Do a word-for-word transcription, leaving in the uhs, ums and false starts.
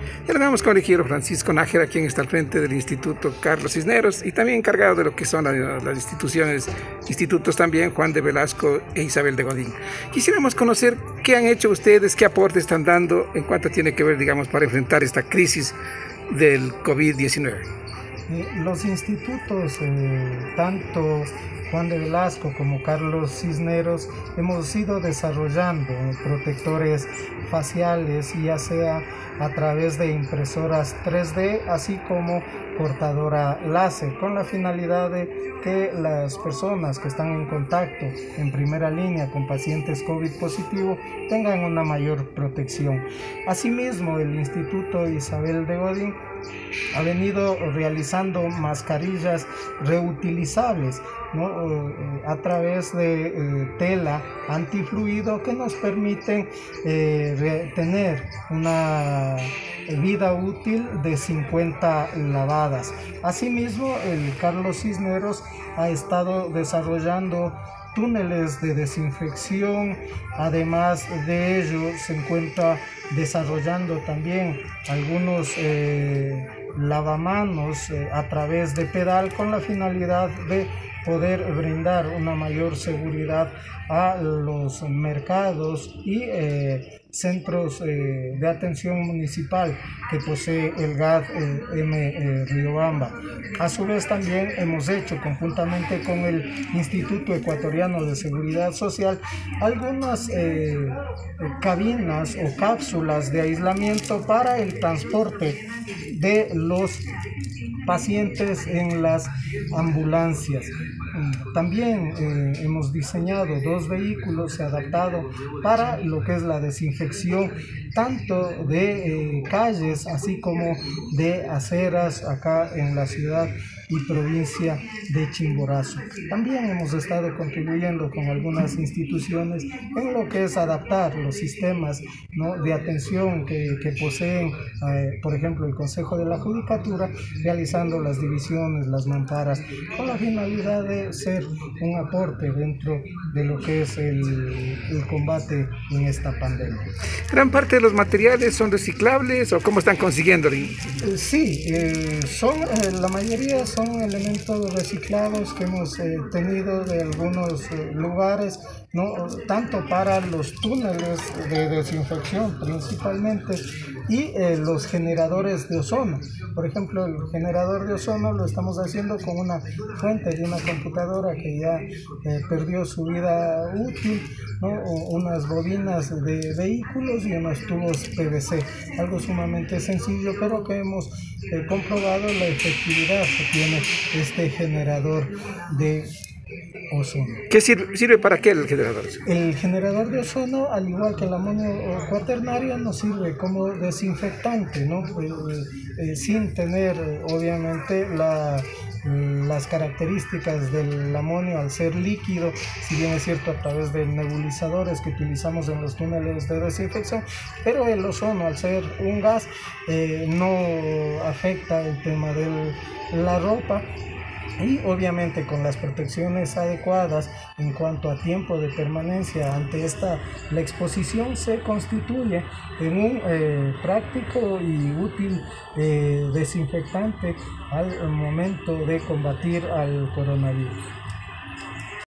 Dialogamos con el ingeniero Francisco Nájera, quien está al frente del Instituto Carlos Cisneros y también encargado de lo que son las, las instituciones, institutos también, Juan de Velasco e Isabel de Godín. Quisiéramos conocer qué han hecho ustedes, qué aporte están dando en cuanto tiene que ver, digamos, para enfrentar esta crisis del COVID diecinueve. Eh, los institutos, eh, tanto Juan de Velasco como Carlos Cisneros, hemos ido desarrollando protectores faciales, ya sea a través de impresoras tres D, así como cortadora láser, con la finalidad de que las personas que están en contacto en primera línea con pacientes COVID positivo tengan una mayor protección. Asimismo, el Instituto Isabel de Godín ha venido realizando mascarillas reutilizables, ¿no? a través de eh, tela antifluido que nos permiten eh, tener una vida útil de cincuenta lavadas. Asimismo, el Carlos Cisneros ha estado desarrollando túneles de desinfección. Además de ello, se encuentra desarrollando también algunos eh, lavamanos eh, a través de pedal, con la finalidad de poder brindar una mayor seguridad a los mercados y eh, centros eh, de atención municipal que posee el G A D eh, M eh, Riobamba. A su vez, también hemos hecho conjuntamente con el Instituto Ecuatoriano de Seguridad Social algunas eh, cabinas o cápsulas de aislamiento para el transporte de los pacientes en las ambulancias. También eh, hemos diseñado dos vehículos adaptados para lo que es la desinfección tanto de eh, calles así como de aceras acá en la ciudad y provincia de Chimborazo. También hemos estado contribuyendo con algunas instituciones en lo que es adaptar los sistemas, ¿no? de atención que, que poseen, eh, por ejemplo, el Consejo de la Judicatura, realizando las divisiones, las mamparas, con la finalidad de ser un aporte dentro de lo que es el, el combate en esta pandemia. ¿Gran parte de los materiales son reciclables o cómo están consiguiendo? Eh, sí, eh, son, eh, la mayoría son elementos reciclados que hemos eh, tenido de algunos eh, lugares, ¿no? tanto para los túneles de desinfección principalmente y eh, los generadores de ozono. Por ejemplo, el generador de ozono lo estamos haciendo con una fuente de una computadora que ya eh, perdió su vida útil, ¿no? unas bobinas de vehículos y unos tubos P V C, algo sumamente sencillo, pero que hemos eh, comprobado la efectividad que tiene este generador de ozono. ¿Qué sirve, sirve para qué el generador? El generador de ozono, al igual que el amonio cuaternario, nos sirve como desinfectante, ¿no? eh, eh, sin tener eh, obviamente la las características del amonio al ser líquido, si bien es cierto a través de nebulizadores que utilizamos en los túneles de desinfección, pero el ozono al ser un gas eh, no afecta el tema de la ropa. Y obviamente con las protecciones adecuadas en cuanto a tiempo de permanencia ante esta, la exposición se constituye en un eh, práctico y útil eh, desinfectante al momento de combatir al coronavirus.